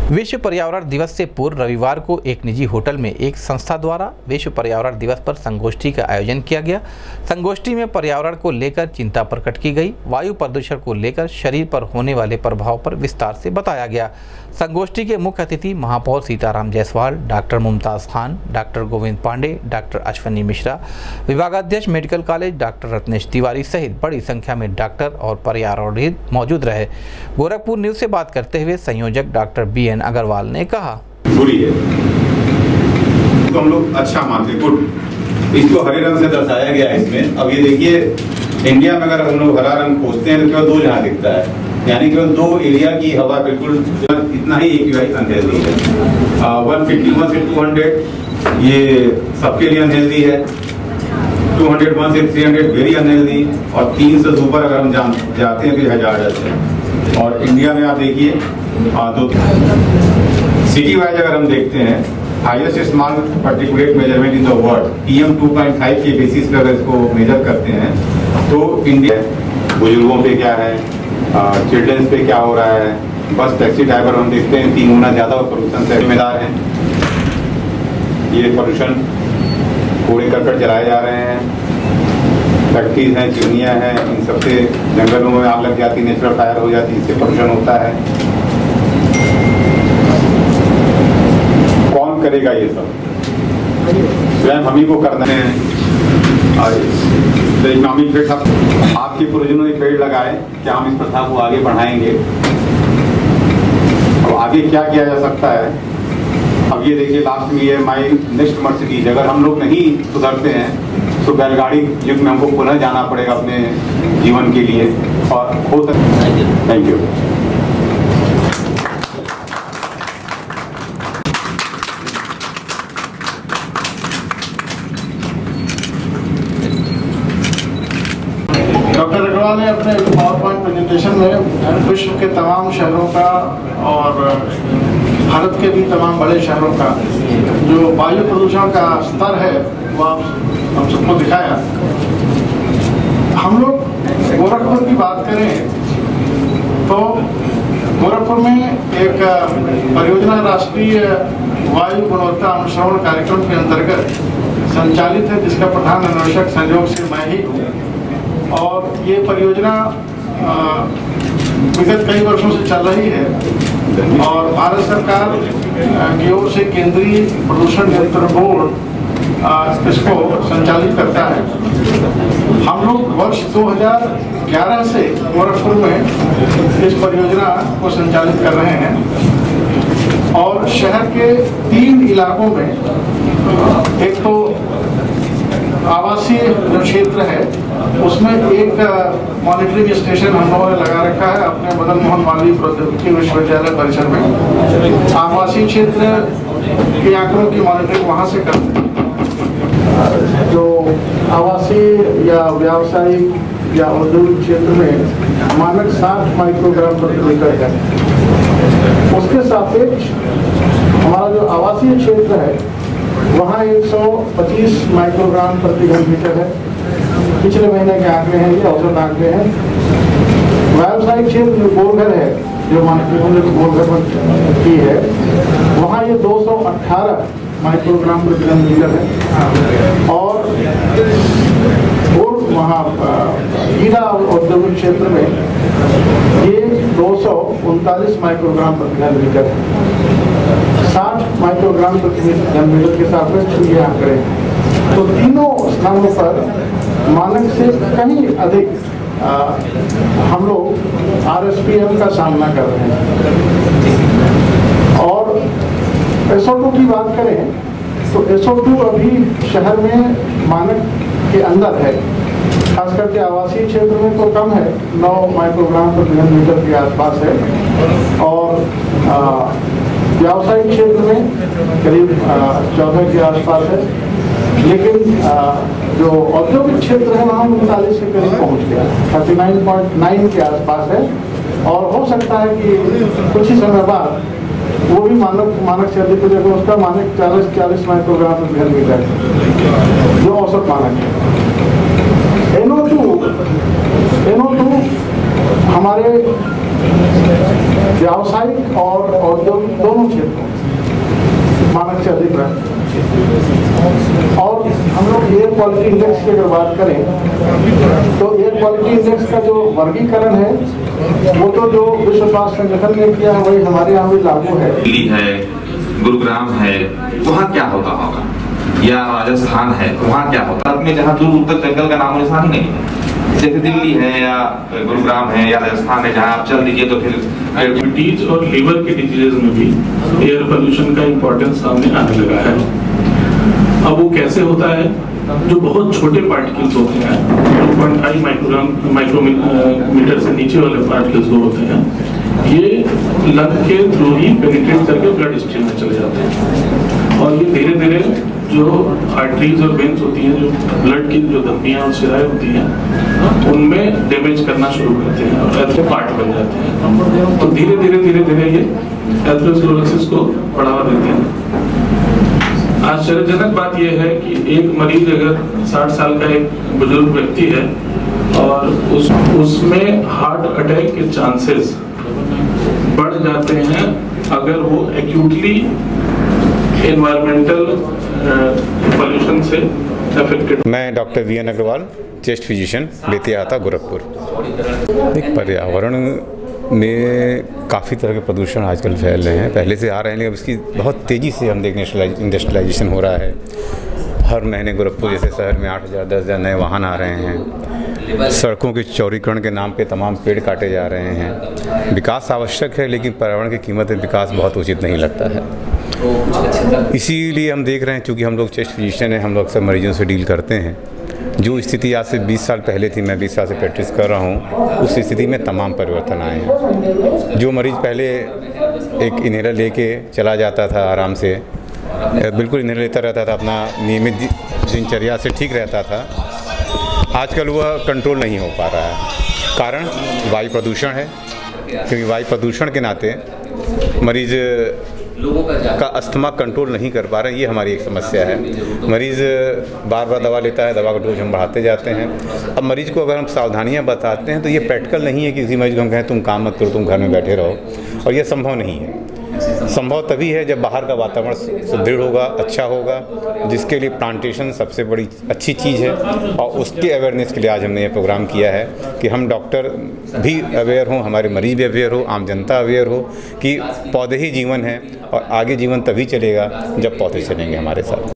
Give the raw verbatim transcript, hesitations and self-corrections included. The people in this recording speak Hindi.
विश्व पर्यावरण दिवस से पूर्व रविवार को एक निजी होटल में एक संस्था द्वारा विश्व पर्यावरण दिवस पर संगोष्ठी का आयोजन किया गया। संगोष्ठी में पर्यावरण को लेकर चिंता प्रकट की गई। वायु प्रदूषण को लेकर शरीर पर होने वाले प्रभाव पर विस्तार से बताया गया। संगोष्ठी के मुख्य अतिथि महापौर Sitaram Jaiswal, doctor Mumtaz Khan, doctor Govind Pandey, doctor Ashwini Mishra, विभागाध्यक्ष medical college doctor Ratnesh Tiwari सहित बड़ी संख्या में डॉक्टर और पर्यावरणविद मौजूद रहे। गोरखपुर न्यूज से बात करते हुए संयोजक डॉक्टर बी एन अग्रवाल ने कहा, बुरी है तो हम लोग अच्छा मानते, गुड। इसको हरे रंग से दर्शाया गया है इसमें। अब ये देखिए, इंडिया में अगर हम लोग हरा रंग खोजते हैं तो केवल दो जहाँ दिखता है, यानी केवल दो एरिया की हवा बिल्कुल इतना ही एक्यूआई अनहेल्दी है। वन फिफ्टी वन से टू हंड्रेड ये सबके लिए अनहेल्दी है, टू हंड्रेड वन से थ्री हंड्रेड वेरी अनहेल्दी, और तीन से ऊपर अगर हम जान जाते हैं तो हजार्डस है। और इंडिया में आप देखिए दो सिटी वाइज अगर हम देखते हैं, highest small particulate measurement in the world P M two point five के बेसिस पे अगर इसको मेजर करते हैं तो इंडिया बुजुर्गों पे क्या है, चिल्ड्रंस पे क्या हो रहा है। बस टैक्सी ड्राइवर हम देखते हैं तीन गुना ज्यादा प्रदूषण से जिम्मेदार हैं। ये प्रदूषण कूड़े करकट जलाए जा रहे हैं, फैक्ट्रीज हैं, चिमनियाँ हैं, इन सबसे जंगलों में आग लग जाती, नेचुरल फायर हो जाती, इससे प्रदूषण होता है। कौन करेगा ये सब? स्वयं हम ही को करना है। इकोनॉमिक इफेक्ट, आपके पूर्वजों ने पेड़ लगाए, क्या हम इस प्रथा को आगे बढ़ाएंगे? अब आगे क्या किया जा सकता है? अब ये देखिए, लास्ट में ये माई नेक्स्ट मर्सिडीज, अगर हम लोग नहीं सुधरते हैं तो बैलगाड़ी युग में हमको पुनः जाना पड़ेगा अपने जीवन के लिए, और हो सकता। Thank you. डॉक्टर अग्रवाल ने अपने पावर पॉइंट प्रेजेंटेशन में विश्व के तमाम शहरों का और भारत के भी तमाम बड़े शहरों का जो वायु प्रदूषण का स्तर है वो हम सबको दिखाया। हम लोग गोरखपुर की बात करें तो गोरखपुर में एक परियोजना राष्ट्रीय वायु गुणवत्ता अनुश्रवण कार्यक्रम के अंतर्गत संचालित है, जिसका प्रधान अन्वेषक संयोग से मैं ही हूँ। और ये परियोजना विगत कई वर्षों से चल रही है और भारत सरकार की ओर से केंद्रीय प्रदूषण नियंत्रण बोर्ड इसको संचालित करता है। हम लोग वर्ष दो हज़ार ग्यारह से गोरखपुर में इस परियोजना को संचालित कर रहे हैं और शहर के तीन इलाकों में, एक तो आवासीय जो क्षेत्र है उसमें एक मॉनिटरिंग स्टेशन हम लोगों ने लगा रखा है अपने मदन मोहन मालवीय प्रौद्योगिकी विश्वविद्यालय परिसर में। आवासीय क्षेत्र के आंकड़ों की मॉनिटरिंग वहाँ से करते हैं। जो आवासीय या व्यावसायिक या औद्योगिक क्षेत्र में मानक साठ माइक्रोग्राम प्रति लीटर है, उसके सापेक्ष हमारा जो आवासीय क्षेत्र है वहाँ एक सौ पच्चीस माइक्रोग्राम प्रति घन मीटर है। पिछले महीने के आंकड़े हैं, ये औसत आंकड़े हैं। व्यावसायिक क्षेत्र जो गोलघर है, जो मानक गोलघर की है, वहाँ ये दो सौ अठारह माइक्रोग्राम प्रति घन मीटर है। और वहाँ हीरा औद्योगिक क्षेत्र में ये दो सौ उनतालीस माइक्रोग्राम प्रति घन मीटर है। साठ माइक्रोग्राम प्रति घन मीटर के साथ ये आंकड़े हैं। तो तीनों स्थानों पर मानक से कहीं अधिक आ, हम लोग आर एस पी एम का सामना कर रहे हैं। और एस ओ टू की बात करें तो एस ओ टू अभी शहर में मानक के अंदर है, खास करके आवासीय क्षेत्र में तो कम है, नौ माइक्रोग्राम प्रति घन मीटर के आसपास है। और व्यावसायिक क्षेत्र में करीब चौदह के आसपास है, लेकिन आ, जो औद्योगिक क्षेत्र है वहाँ उनतालीस के करीब पहुँच गया, थर्टी नाइन पॉइंट नाइन के आसपास है। और हो सकता है कि कुछ ही समय बाद वो भी मानक मानक से अधिक हो जाएगा। उसका मानक चालीस चालीस माइक्रोग्राम प्रति घन मीटर है, जो औसत मानक है। N O two N O two हमारे व्यावसायिक और औद्योगिक दोनों क्षेत्रों मानक से अधिक रहते हैं। और हम लोग एयर क्वालिटी इंडेक्स की अगर बात करें तो एयर क्वालिटी इंडेक्स का जो वर्गीकरण है वो तो जो विश्व स्वास्थ्य संगठन ने किया है वही हमारे यहाँ भी लागू है। दिल्ली है, गुरुग्राम है, वहाँ क्या होता होगा, या राजस्थान है वहाँ क्या होता है, में जहाँ दूर दूर तक जंगल का नामो निशान ही नहीं है। जैसे दिल्ली है या गुरुग्राम है या राजस्थान है, जहाँ आप चल दीजिए तो फिर डायबिटीज और लीवर के डिजीजेज में भी एयर पोल्यूशन का इम्पोर्टेंस सामने आने लगा है। अब वो कैसे होता है, जो बहुत छोटे पार्टिकल्स होते हैं, two point five microgram micrometer से नीचे वाले पार्टिकल्स जो होते हैं, ये लंग के थ्रू ही पेनिट्रेट करके ब्लड स्ट्रीम में चले जाते हैं और ये धीरे धीरे जो आर्टरीज और वेन्स होती हैं, जो ब्लड की जो धमनियाँ और शिराएं होती हैं, उनमें डैमेज करना शुरू करते हैं और ऐसे पार्ट बन जाते हैं। तो धीरे धीरे धीरे धीरे ये एथेरोस्क्लेरोसिस को बढ़ावा देते हैं। आश्चर्यजनक बात यह है कि एक मरीज अगर साठ साल का एक बुजुर्ग व्यक्ति है और उस उसमें हार्ट अटैक के चांसेस बढ़ जाते हैं अगर वो एक्यूटली एनवायरमेंटल पोल्यूशन से अफेक्टेड। मैं doctor V N Agarwal, chest physician, Betiahata, Gorakhpur. पर्यावरण में काफ़ी तरह के प्रदूषण आजकल फैल रहे हैं, पहले से आ रहे हैं, लेकिन इसकी बहुत तेज़ी से हम देख इंडस्ट्रियलाइजेशन हो रहा है। हर महीने गोरखपुर जैसे शहर में आठ हज़ार दस हज़ार नए वाहन आ रहे हैं। सड़कों के चौड़ीकरण के नाम पे तमाम पेड़ काटे जा रहे हैं। विकास आवश्यक है, लेकिन पर्यावरण की कीमत में विकास बहुत उचित नहीं लगता है। इसीलिए हम देख रहे हैं, चूँकि हम लोग चेस्ट फिजिशियन हैं, हम लोग अक्सर मरीजों से डील करते हैं। जो स्थिति आज से बीस साल पहले थी, मैं बीस साल से प्रैक्टिस कर रहा हूँ, उस स्थिति में तमाम परिवर्तन आए हैं। जो मरीज़ पहले एक इन्हेलर लेके चला जाता था, आराम से बिल्कुल इन्हेलर लेता रहता था, अपना नियमित दिनचर्या से ठीक रहता था, आजकल वह कंट्रोल नहीं हो पा रहा है। कारण वायु प्रदूषण है, क्योंकि वायु प्रदूषण के नाते मरीज़ का अस्थमा कंट्रोल नहीं कर पा रहे हैं। ये हमारी एक समस्या है। मरीज़ बार बार दवा लेता है, दवा का डोज हम बढ़ाते जाते हैं। अब मरीज़ को अगर हम सावधानियां बताते हैं तो ये प्रैक्टिकल नहीं है कि किसी मरीज़ को हम कहें तुम काम मत करो, तुम घर में बैठे रहो, और ये संभव नहीं है। संभव तभी है जब बाहर का वातावरण सुदृढ़ होगा, अच्छा होगा, जिसके लिए प्लांटेशन सबसे बड़ी अच्छी चीज़ है। और उसके अवेयरनेस के लिए आज हमने ये प्रोग्राम किया है कि हम डॉक्टर भी अवेयर हों, हमारे मरीज़ भी अवेयर हो, आम जनता अवेयर हो कि पौधे ही जीवन है और आगे जीवन तभी चलेगा जब पौधे चलेंगे हमारे साथ।